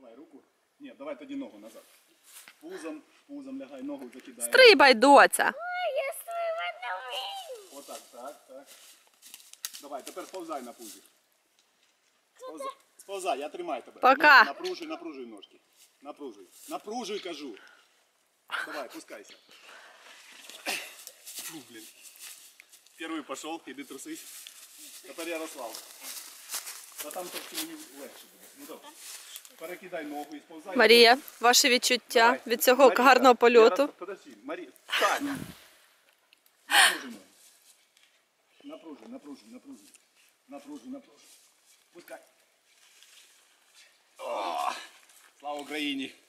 Давай руку. Ні, давай тоді ногу назад. Пузом лягай, ногу закидай. Стрибай, доця. Ой, я стрибати не вмію. Отак, так. Давай, тепер сповзай на пузі. Сповзай, я тримаю тебе. Пока. Напружуй ножки. Напружуй, кажу. Давай, пускайся. Фу, блин. Первый пошел, иди трусись. Тепер Ярослав. Та там трошки мені легше буде. Ну добре. Перекидай ногу і сповзай. Марія, ваші відчуття Давай. від цього Марійка, гарного польоту? Подожди, Марія, встань. Напружуй. Пускай. О, слава Україні.